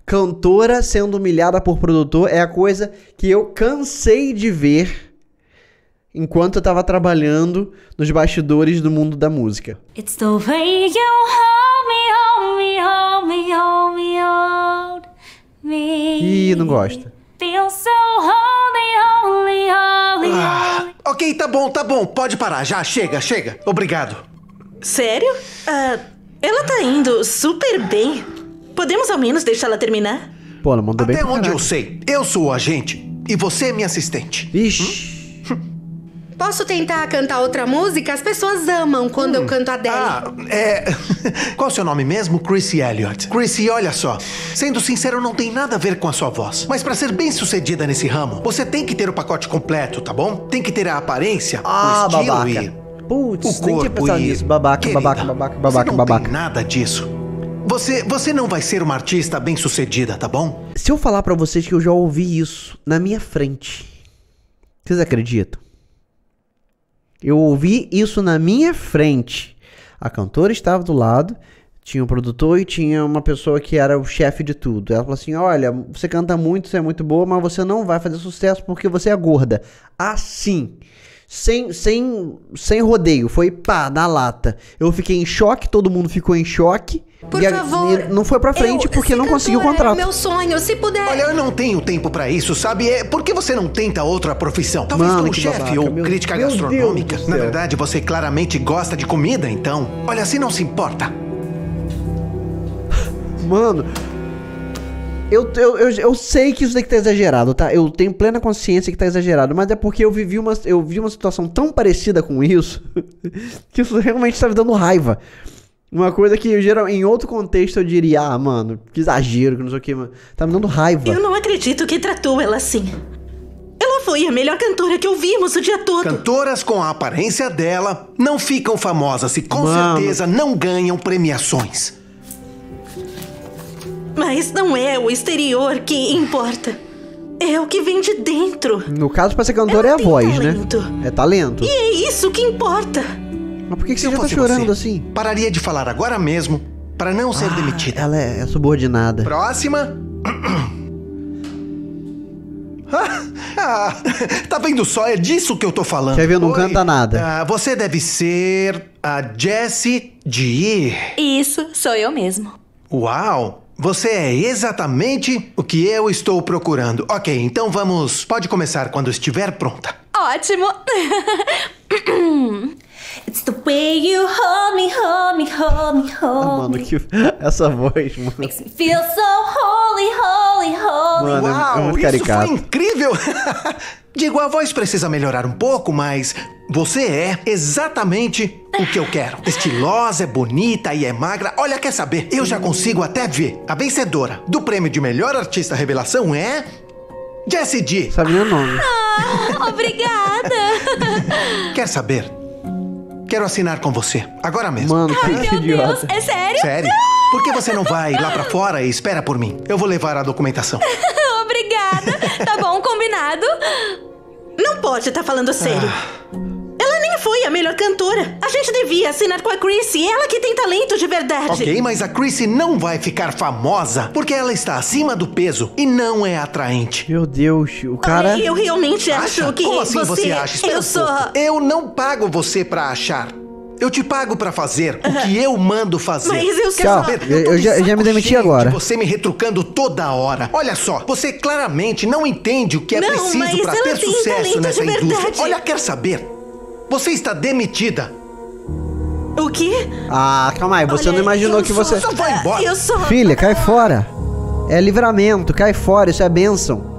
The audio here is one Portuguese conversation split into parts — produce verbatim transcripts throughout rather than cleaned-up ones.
cantora sendo humilhada por produtor é a coisa que eu cansei de ver enquanto eu tava trabalhando nos bastidores do mundo da música. It's the way you hold me, hold me, hold me, hold me, hold me. Ih, não gosta. Feel so holy, holy, holy, Ah, holy. ok, tá bom, tá bom. Pode parar já. Chega, chega. Obrigado. Sério? Ah, ela tá indo super bem. Podemos ao menos deixá-la terminar? Pô, ela mandou bem Até pra onde caralho. eu sei, eu sou o agente e você é minha assistente. Ixi. Posso tentar cantar outra música? As pessoas amam quando eu canto a Adele. Ah, é... Qual é o seu nome mesmo? Chrissy Elliott. Chrissy, olha só. Sendo sincero, não tem nada a ver com a sua voz. Mas pra ser bem sucedida nesse ramo, você tem que ter o pacote completo, tá bom? Tem que ter a aparência, Ah, o estilo babaca. e... Putz, o nem tinha corpo pensado e... nisso. Babaca, Querida, babaca, babaca, você babaca, não babaca. tem nada disso. Você, você não vai ser uma artista bem sucedida, tá bom? Se eu falar pra vocês que eu já ouvi isso na minha frente, vocês acreditam? Eu ouvi isso na minha frente. A cantora estava do lado, tinha um produtor e tinha uma pessoa que era o chefe de tudo. Ela falou assim, olha, você canta muito, você é muito boa, mas você não vai fazer sucesso porque você é gorda. Assim, sem, sem, sem rodeio, foi pá, na lata. Eu fiquei em choque, todo mundo ficou em choque. Por e a- favor. e não foi pra frente eu, porque ser não conseguiu o cantora contrato. É meu sonho, se puder. Olha, eu não tenho tempo pra isso, sabe? É, por que você não tenta outra profissão? Talvez Mano, como que chefe babaca, ou meu- crítica meu Deus gastronômica. do Na céu. verdade, você claramente gosta de comida, então... Olha, se não se importa. Mano, eu, eu, eu, eu sei que isso daqui tá exagerado, tá? Eu tenho plena consciência que tá exagerado, mas é porque eu vivi uma, eu vi uma situação tão parecida com isso que isso realmente tá me dando raiva. Uma coisa que eu, geral, em outro contexto eu diria, ah, mano, que exagero, que não sei o que, mano. Tá me dando raiva. Eu não acredito que tratou ela assim. Ela foi a melhor cantora que ouvimos o dia todo. Cantoras com a aparência dela não ficam famosas e com Mano. certeza não ganham premiações. Mas não é o exterior que importa. É o que vem de dentro. No caso, pra ser cantora é Ela a tem voz, talento. né? É talento. E é isso que importa. Mas por que, que Se você eu já tá fosse chorando você, assim? pararia de falar agora mesmo para não ser Ah, demitida. Ela é, é subordinada. Próxima. Ah, tá vendo só? É disso que eu tô falando. Quer ver? Não Oi. canta nada. Ah, você deve ser a Jessie G. Isso, sou eu mesmo. Uau! Você é exatamente o que eu estou procurando. Ok, então vamos... Pode começar quando estiver pronta. Ótimo! It's the way you hold me, hold me, hold me, Ah, hold mano, me. que... essa voz, mano. Makes me feel so holy, holy, holy. Mano, é- é Uau, muito isso caricato. foi incrível! Digo, a voz precisa melhorar um pouco, mas você é exatamente o que eu quero. Estilosa, é bonita e é magra. Olha, quer saber? Eu já consigo até ver. A vencedora do prêmio de melhor artista revelação é... Jessie G. Sabe nem o nome. Ah, obrigada! Quer saber? Quero assinar com você, agora mesmo. Mano, que, Meu que Deus, idiota. é sério? Sério? Por que você não vai lá pra fora e espera por mim? Eu vou levar a documentação. Obrigada! Tá bom, combinado? Não pode estar falando sério. Ela nem foi a melhor cantora. A gente devia assinar com a Chrissy. Ela que tem talento de verdade. Ok, mas a Chrissy não vai ficar famosa porque ela está acima do peso e não é atraente. Meu Deus, o cara... Olha, eu realmente acho Acha? que Como assim você... você acha? Espera eu um sou... pouco. Eu não pago você pra achar. Eu te pago pra fazer o que eu mando fazer. Mas eu Quer só- saber? Eu- tô eu de já- eu já saco me demiti cheio agora. de você me retrucando toda hora. Olha só, você claramente não entende o que é Não, preciso mas pra ela ter tem sucesso talento nessa de indústria. verdade. Olha, quer saber? Você está demitida. O quê? Ah, calma aí, você Olha, não imaginou eu que só- você... Só vai embora. Eu só... Filha, cai fora. É livramento, cai fora, isso é bênção.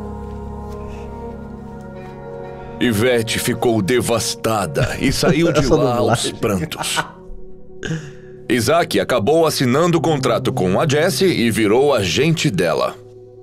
Ivete ficou devastada e saiu de Essa lá aos dublagem. prantos. Isaac acabou assinando o contrato com a Jessie e virou agente dela.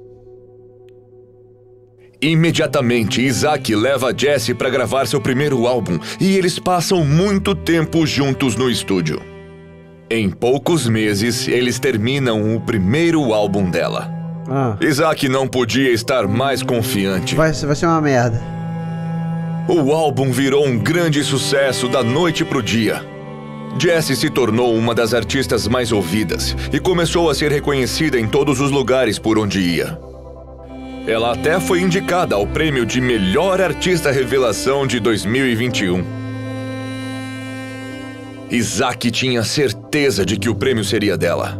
Imediatamente, Isaac leva a Jessie para gravar seu primeiro álbum e eles passam muito tempo juntos no estúdio. Em poucos meses, eles terminam o primeiro álbum dela. Ah, Isaac não podia estar mais confiante. vai, vai ser uma merda. O álbum virou um grande sucesso da noite pro dia. Jessie se tornou uma das artistas mais ouvidas e começou a ser reconhecida em todos os lugares por onde ia. Ela até foi indicada ao prêmio de Melhor Artista Revelação de dois mil e vinte e um. Isaac tinha certeza de que o prêmio seria dela.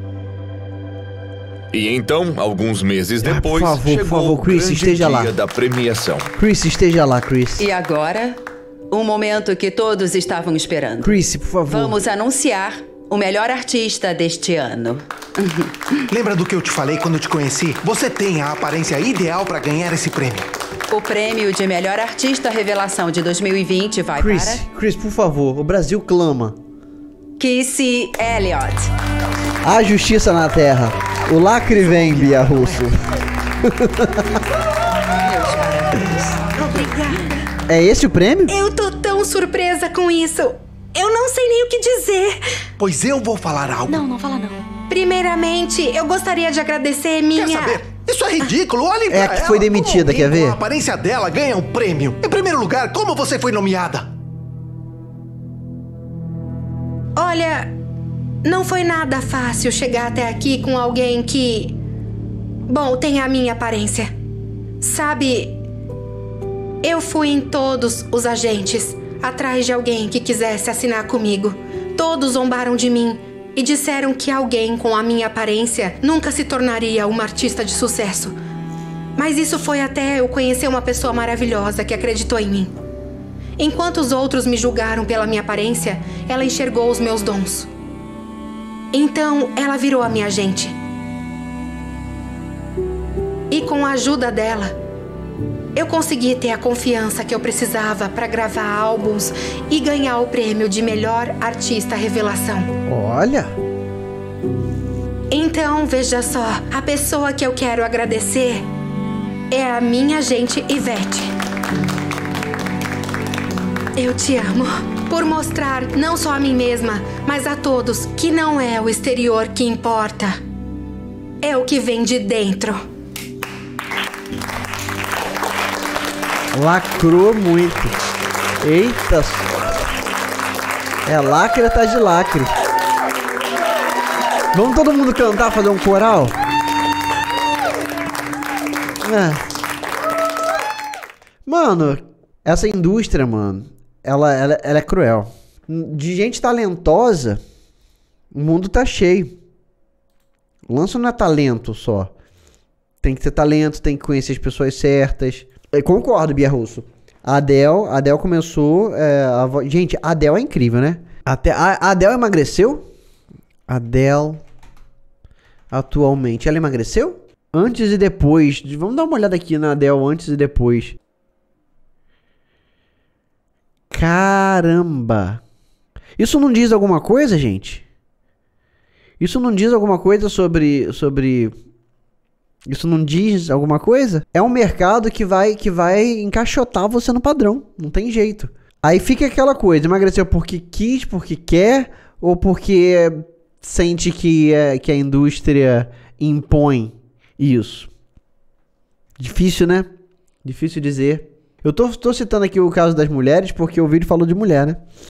E então, alguns meses Ah, depois, por favor, por chegou favor, o Chris, grande esteja dia lá. da premiação. Chris, esteja lá, Chris. E agora, um momento que todos estavam esperando. Chris, por favor. Vamos anunciar o melhor artista deste ano. Lembra do que eu te falei quando eu te conheci? Você tem a aparência ideal para ganhar esse prêmio. O prêmio de melhor artista revelação de dois mil e vinte vai Chris, para Chris, por favor, o Brasil clama. Kissy Elliott. A justiça na terra. O lacre vem, Bia Russo. Obrigada. É esse o prêmio? Eu tô tão surpresa com isso. Eu não sei nem o que dizer. Pois eu vou falar algo. Não, não fala não. Primeiramente, eu gostaria de agradecer minha... Quer saber? Isso é ridículo, olhem pra É ela. que foi demitida, Como quer alguém ver? com a aparência dela ganha um prêmio. Em primeiro lugar, como você foi nomeada? Olha, não foi nada fácil chegar até aqui com alguém que... Bom, tem a minha aparência. Sabe, eu fui em todos os agentes, atrás de alguém que quisesse assinar comigo. Todos zombaram de mim e disseram que alguém com a minha aparência nunca se tornaria uma artista de sucesso. Mas isso foi até eu conhecer uma pessoa maravilhosa que acreditou em mim. Enquanto os outros me julgaram pela minha aparência, ela enxergou os meus dons. Então, ela virou a minha agente. E com a ajuda dela, eu consegui ter a confiança que eu precisava para gravar álbuns e ganhar o prêmio de melhor artista revelação. Olha. Então, veja só, a pessoa que eu quero agradecer é a minha agente Ivete. Eu te amo por mostrar não só a mim mesma, mas a todos que não é o exterior que importa. É o que vem de dentro. Lacrou muito. Eita. só. É lacre atrás de lacre. Vamos todo mundo cantar, fazer um coral? É. Mano, essa indústria, mano, ela, ela, ela é cruel. De gente talentosa, o mundo tá cheio. O lance não é talento só. Tem que ter talento, tem que conhecer as pessoas certas. Eu concordo, Bia Russo. A Adele, a Adele começou... É, a vo... Gente, a Adele é incrível, né? Até, a, a Adele emagreceu? Adele... Atualmente, ela emagreceu? Antes e depois. Vamos dar uma olhada aqui na Adele antes e depois. Caramba! Isso não diz alguma coisa, gente? Isso não diz alguma coisa sobre... sobre... Isso não diz alguma coisa? É um mercado que vai, que vai encaixotar você no padrão. Não tem jeito. Aí fica aquela coisa. Emagreceu porque quis, porque quer, ou porque sente que, é, que a indústria impõe isso. Difícil, né? Difícil dizer. Eu tô, tô citando aqui o caso das mulheres porque o vídeo falou de mulher, né?